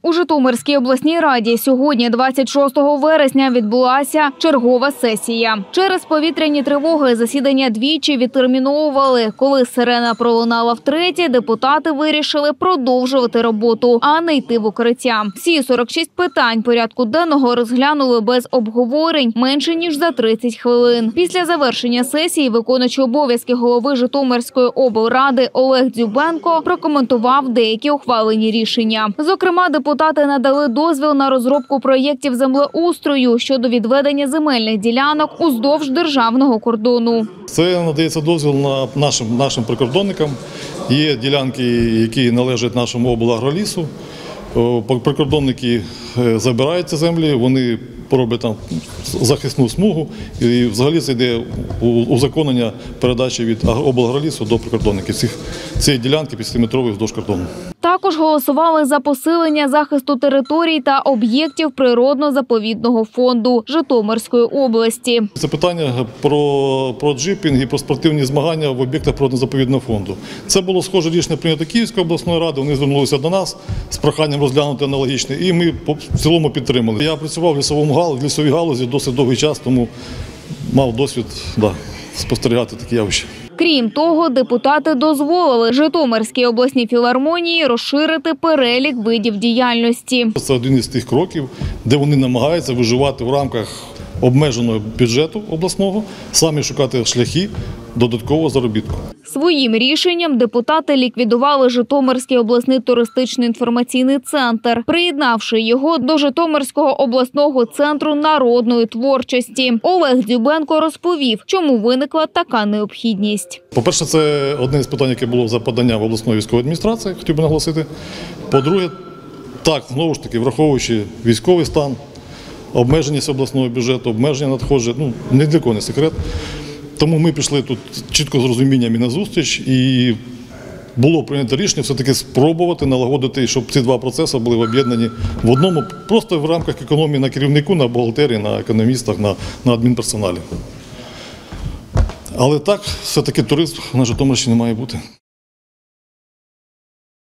У Житомирській обласній раді сьогодні, 26 вересня, відбулася чергова сесія. Через повітряні тривоги засідання двічі відтерміновували. Коли сирена пролунала втретє, депутати вирішили продовжувати роботу, а не йти в укриття. Всі 46 питань порядку денного розглянули без обговорень менше ніж за 30 хвилин. Після завершення сесії виконуючий обов'язки голови Житомирської облради Олег Дзюбенко прокоментував деякі ухвалені рішення. Зокрема, депутати надали дозвіл на розробку проєктів землеустрою щодо відведення земельних ділянок уздовж державного кордону. Це надається дозвіл на нашим прикордонникам. Є ділянки, які належать нашому облагролісу. Прикордонники забирають ці землі, вони роблять там захисну смугу і взагалі це йде узаконення передачі від облагролісу до прикордонників цієї ділянки 5-метрової вздовж кордону. Також голосували за посилення захисту територій та об'єктів природно-заповідного фонду Житомирської області. Це питання про джипінг і про спортивні змагання в об'єктах природно-заповідного фонду. Це було схоже рішення прийнято Київської обласної ради, вони звернулися до нас з проханням розглянути аналогічне, і ми в цілому підтримали. Я працював в лісовій галузі досить довгий час, тому мав досвід спостерігати такі явища. Крім того, депутати дозволили Житомирській обласній філармонії розширити перелік видів діяльності. Це один із тих кроків, де вони намагаються виживати в рамках обмеженого бюджету обласного, самі шукати шляхи додаткового заробітку. Своїм рішенням депутати ліквідували Житомирський обласний туристичний інформаційний центр, приєднавши його до Житомирського обласного центру народної творчості. Олег Дзюбенко розповів, чому виникла така необхідність. По-перше, це одне з питань, яке було за подання в обласної військової адміністрації, хотів би наголосити. По-друге, так, знову ж таки, враховуючи військовий стан, обмеженість обласного бюджету, обмеження надходжень, ні для кого не секрет. Тому ми пішли тут чітко з розумінням і на зустріч, і було прийнято рішення все-таки спробувати налагодити, щоб ці два процеси були об'єднані в одному, просто в рамках економії на керівнику, на бухгалтерії, на економістах, на адмінперсоналі. Але так, все-таки туризм на Житомирщині має бути.